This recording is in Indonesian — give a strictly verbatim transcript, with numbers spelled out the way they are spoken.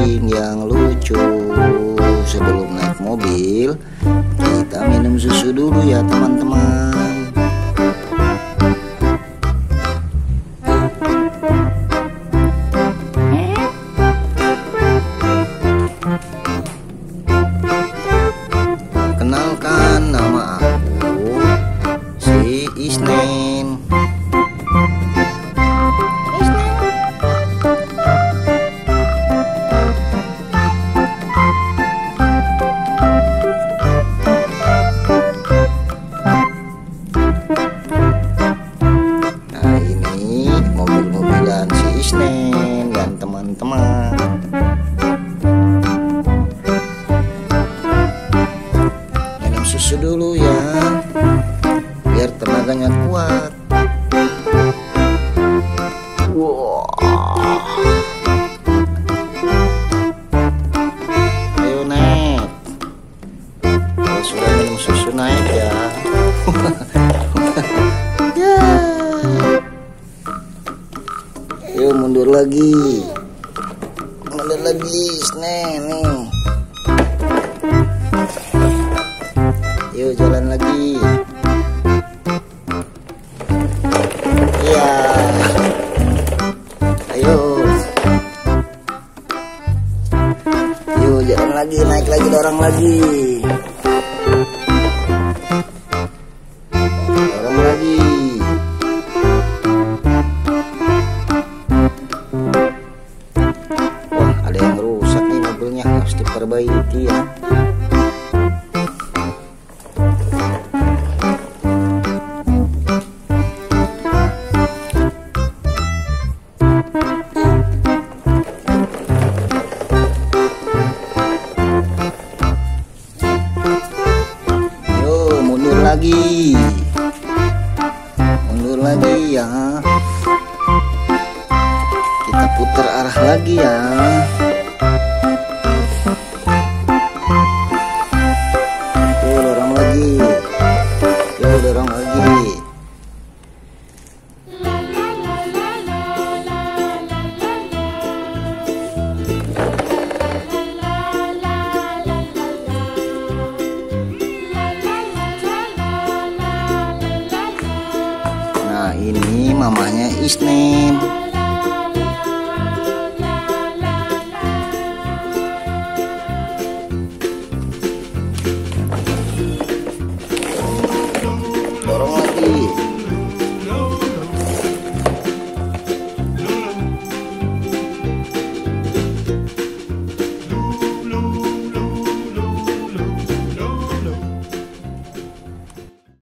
kucing yang lucu. Sebelum naik mobil, kita minum susu dulu ya teman-teman. Kenalkan, nama aku si Isnen. Nah, ini mobil-mobilan si Isnen dan teman-teman. Minum susu dulu ya, biar tenaganya kuat. Wow. Ayo naik. Kalau sudah minum susu naik ya. Yuk mundur lagi, mundur lagi, Isnen nih. Yuk jalan lagi. Iya. Ayo. Yuk jalan lagi, naik lagi, dorong lagi. Dorong lagi. Wah, ada yang rusak nih mobilnya, harus diperbaiki ya. Lagi, mundur lagi ya. Kita putar arah lagi ya. Yuk dorong lagi, yuk dorong lagi. Nah, ini mamanya Isnen.